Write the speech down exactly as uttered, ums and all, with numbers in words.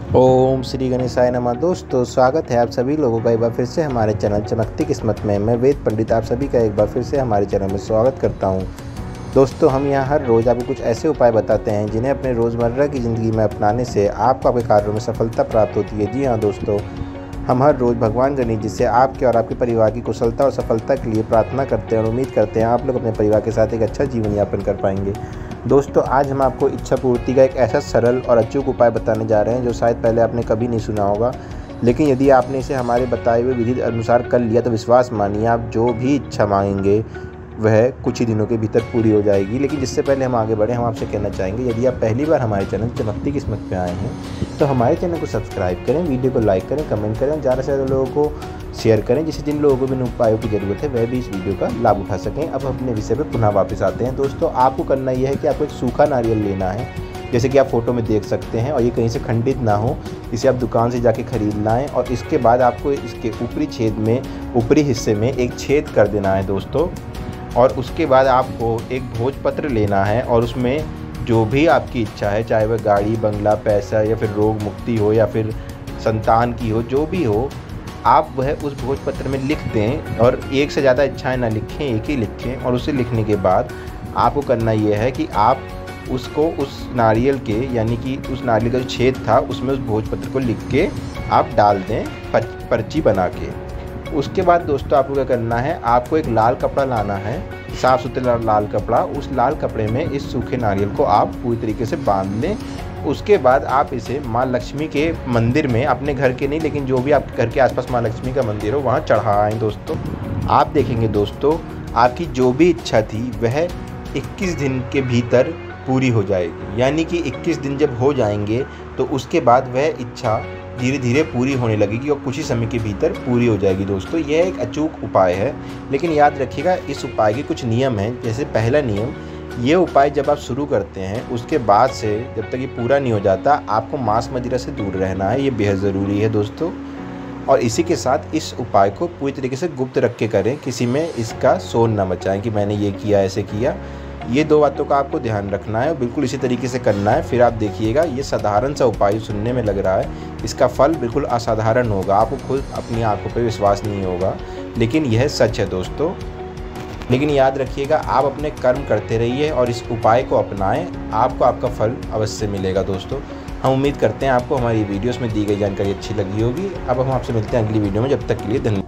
ओम श्री गणेशाय नमः। दोस्तों, स्वागत है आप सभी लोगों का एक बार फिर से हमारे चैनल चमकती किस्मत में। मैं वेद पंडित आप सभी का एक बार फिर से हमारे चैनल में स्वागत करता हूं। दोस्तों, हम यहाँ हर रोज़ आपको कुछ ऐसे उपाय बताते हैं जिन्हें अपने रोज़मर्रा की ज़िंदगी में अपनाने से आपको आपके कार्यों में सफलता प्राप्त होती है। जी हाँ दोस्तों, हम हर रोज़ भगवान गणेश जी से आपके और आपके परिवार की कुशलता और सफलता के लिए प्रार्थना करते हैं और उम्मीद करते हैं आप लोग अपने परिवार के साथ एक अच्छा जीवन यापन कर पाएंगे। दोस्तों, आज हम आपको इच्छा पूर्ति का एक ऐसा सरल और अचूक उपाय बताने जा रहे हैं जो शायद पहले आपने कभी नहीं सुना होगा, लेकिन यदि आपने इसे हमारे बताए हुए विधि अनुसार कर लिया तो विश्वास मानिए आप जो भी इच्छा मांगेंगे वह कुछ ही दिनों के भीतर पूरी हो जाएगी। लेकिन जिससे पहले हम आगे बढ़ें, हम आपसे कहना चाहेंगे, यदि आप पहली बार हमारे चैनल चमकती किस्मत पे आए हैं तो हमारे चैनल को सब्सक्राइब करें, वीडियो को लाइक करें, कमेंट करें, ज़्यादा से ज़्यादा लोगों को शेयर करें, जिससे जिन लोगों को भी इन उपायों की ज़रूरत है वह भी इस वीडियो का लाभ उठा सकें। अब अपने विषय पर पुनः वापस आते हैं। दोस्तों, आपको करना यह है कि आपको एक सूखा नारियल लेना है, जैसे कि आप फोटो में देख सकते हैं, और ये कहीं से खंडित ना हो। इसे आप दुकान से जाके खरीद लाएं और इसके बाद आपको इसके ऊपरी छेद में ऊपरी हिस्से में एक छेद कर देना है दोस्तों। और उसके बाद आपको एक भोजपत्र लेना है और उसमें जो भी आपकी इच्छा है, चाहे वह गाड़ी, बंगला, पैसा या फिर रोग मुक्ति हो या फिर संतान की हो, जो भी हो, आप वह उस भोजपत्र में लिख दें। और एक से ज़्यादा इच्छाएं ना लिखें, एक ही लिखें। और उसे लिखने के बाद आपको करना यह है कि आप उसको उस नारियल के, यानी कि उस नारियल का जो छेद था उसमें उस भोजपत्र को लिख के आप डाल दें पर्ची बना के। उसके बाद दोस्तों, आपको क्या करना है, आपको एक लाल कपड़ा लाना है, साफ़ सुथरा लाल कपड़ा। उस लाल कपड़े में इस सूखे नारियल को आप पूरी तरीके से बांध लें। उसके बाद आप इसे माँ लक्ष्मी के मंदिर में, अपने घर के नहीं लेकिन जो भी आपके घर के आसपास माँ लक्ष्मी का मंदिर हो वहाँ चढ़ाएं दोस्तों। आप देखेंगे दोस्तों, आपकी जो भी इच्छा थी वह इक्कीस दिन के भीतर पूरी हो जाएगी। यानी कि इक्कीस दिन जब हो जाएंगे तो उसके बाद वह इच्छा धीरे धीरे पूरी होने लगेगी और कुछ ही समय के भीतर पूरी हो जाएगी। दोस्तों, यह एक अचूक उपाय है, लेकिन याद रखिएगा इस उपाय के कुछ नियम हैं। जैसे पहला नियम, ये उपाय जब आप शुरू करते हैं उसके बाद से जब तक ये पूरा नहीं हो जाता आपको मांस मदिरा से दूर रहना है। ये बेहद ज़रूरी है दोस्तों। और इसी के साथ इस उपाय को पूरी तरीके से गुप्त रख के करें, किसी में इसका शोर ना मचाएं कि मैंने ये किया, ऐसे किया। ये दो बातों का आपको ध्यान रखना है और बिल्कुल इसी तरीके से करना है। फिर आप देखिएगा, ये साधारण सा उपाय सुनने में लग रहा है, इसका फल बिल्कुल असाधारण होगा। आपको खुद अपनी आंखों पर विश्वास नहीं होगा, लेकिन यह सच है दोस्तों। लेकिन याद रखिएगा, आप अपने कर्म करते रहिए और इस उपाय को अपनाएं, आपको आपका फल अवश्य मिलेगा दोस्तों। हम उम्मीद करते हैं आपको हमारी वीडियोस में दी गई जानकारी अच्छी लगी होगी। अब हम आपसे मिलते हैं अगली वीडियो में। जब तक के लिए धन्यवाद।